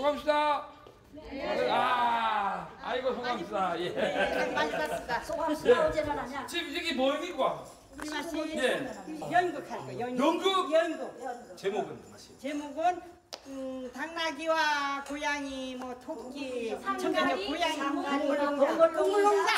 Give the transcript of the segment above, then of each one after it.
소감수다. 네. 아이고 소감수다. 예. 네, 많이 봤습니다. 소감수다 어제는 아니야. 지금 이게 뭡니까? 우리 맛이 예. 연극할 거. 연극? 연극. 제목은 맛이. 제목은 당나귀와 고양이, 뭐 토끼, 청자적 고양이, 동물농장.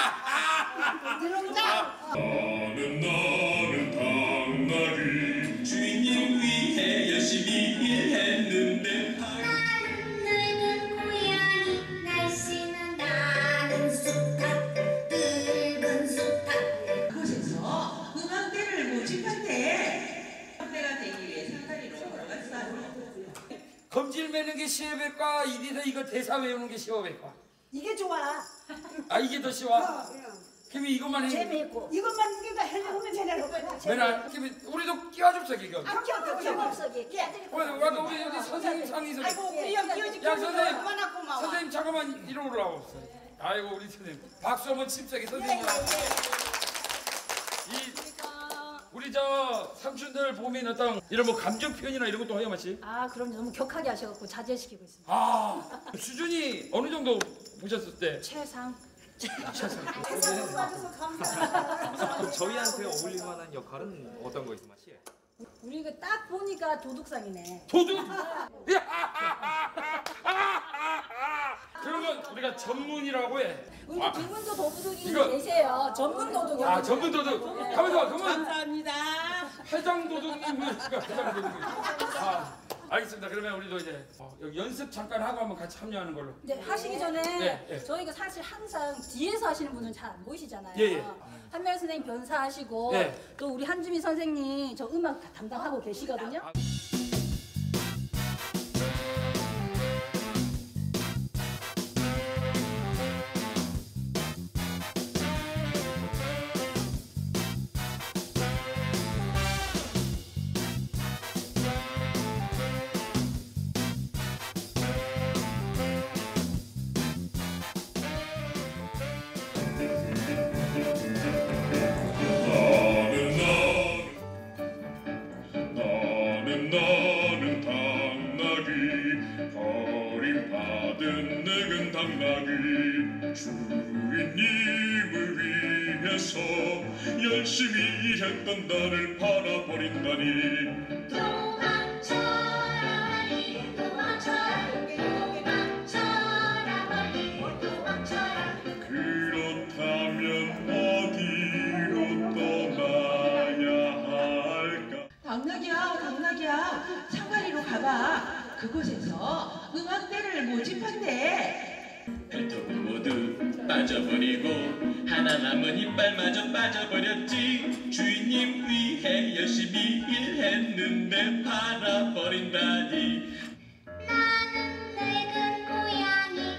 나는 당나귀 주인님 위해 열심히 일했는데 나는 늙은 고양이 날씬한 나는 쑥탁 늙은 쑥탁 그곳에서 음악대를 모집한대. 음악대가 되기 위해 상다리로 걸어갔어요. 검질 매는 게 시험일까? 이리서 이거 대사 외우는 게 시험일까? 이게 좋아. 이게 더 쉬워? 그럼 이것만 해. 재미있고. 이것만 우리가 해보면 되냐고. 맨날 그럼 우리도 끼워줍자 이거. 경험석이 아까 우리 여기 선생님 상의서. 아이고 우리 형 끼워주기 야 선생님. 얼마나 고마워. 선생님 잠깐만 이리 오라고. 아이고 우리 선생님. 박수 한번 칩자기 선생님. 이 우리 저 삼촌들 보면 어떤 이런 뭐 감정 표현이나 이런 것도 해요 마치. 그럼 너무 격하게 하셔갖고 자제시키고 있습니다. 수준이 어느 정도 보셨을 때? 최상. 그럼 저희한테 어울릴 만한 역할은 어떤 거 있어 마시? 우리 이거 딱 보니까 도둑상이네. 도둑? 그러면 우리가 전문이라고 해. 우리 두 분도 도둑이 이거- 계세요. 전문 도둑이. 전문 도둑. 가만있어 그러면 감사합니다. 회장 도둑님을 회장 도둑님. 알겠습니다. 그러면 우리도 이제 여기 연습 잠깐 하고 한번 같이 참여하는 걸로. 이제 하시기 전에 네. 저희가 사실 항상 뒤에서 하시는 분은 잘 안 보이시잖아요. 예. 한별 선생님 변사하시고 네. 또 우리 한주미 선생님 저 음악 담당하고 계시거든요. 나는 당나귀 버림받은 늙은 당나귀 주인님을 위해서 열심히 했던 나를 팔아버린다니 도망쳐라 멀리 도망쳐라 도망쳐라 멀리 도망쳐라 그렇다면 어디로 떠나야 할까 당나귀야, 상다리로 가봐. 그곳에서 음악대를 모집한대. 발톱은 모두 빠져버리고 하나 남은 이빨마저 빠져버렸지. 주인님 위해 열심히 일했는데 팔아버린다니. 나는 늙은 고양이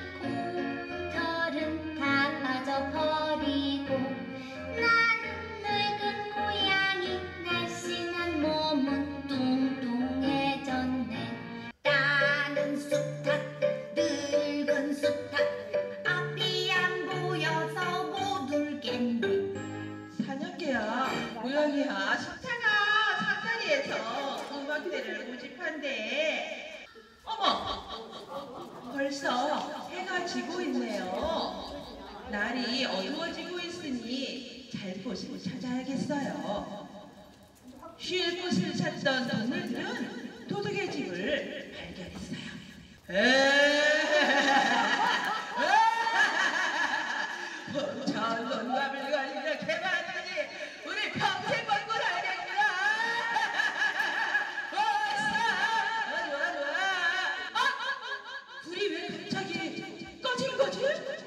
털은 다 빠져버리고 나는 늙은 고양이 날씬한 몸은 뚱뚱해졌네. 나는 쑥탁 늙은 쑥탁 앞이 안 보여서 못 울겠네. 사냥개야, 고양이야, 십차가 상다리에서 음악대를 모집한대. 어머, 벌써 해가 지고 있네요. 날이 어두워지고 있으니 잘 보시고 찾아야겠어요. 쉴 곳을 찾던 동물들은 도둑의 집을 발견했어요. 저 건감을 이렇게 많으니 우리 평생 먹고 살겠구나. 불이 왜 갑자기 꺼진 거지?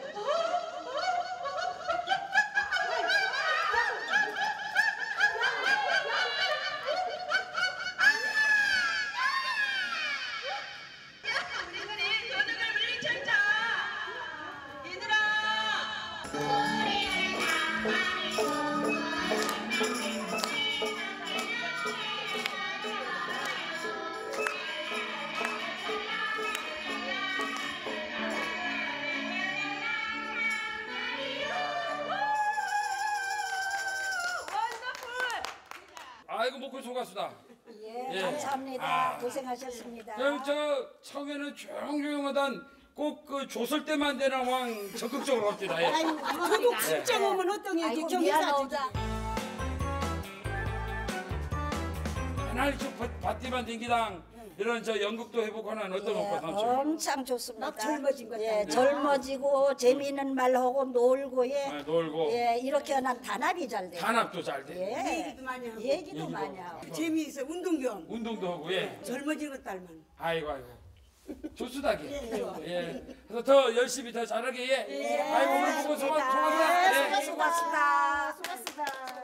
우리들이 도둑을 물리쳤자. 얘들아. 아이고 목소리 소가수다. 예. 감사합니다. 고생하셨습니다. 그럼 저 처음에는 조용조용하던 꼭 그 조설 때만 되나 왕 적극적으로 갑시다. 예. 그리고 출장 오면 어떤 얘기 좀 해서 하나를 쭉 밭디만 댕기당 이런 저 연극도 해보고 하는 어떤 오빠 삼촌? 엄청 좋습니다. 젊어진 것 예, 같다. 젊어지고 재미있는 말 하고 놀고 예. 놀고 예, 이렇게 하면 단합이 잘 돼요. 단합도 잘 돼. 예. 얘기도 많이 하고 얘기도 많이 하고. 재미있어 운동 겸 운동도 하고 예. 젊어지는 딸만 아이고. 좋수다게. 예. 그래서 더 열심히 더 잘하게 예. 아이고 오늘 보고 수고하셨습니다. 수고하셨습니다. 수고하셨습니다.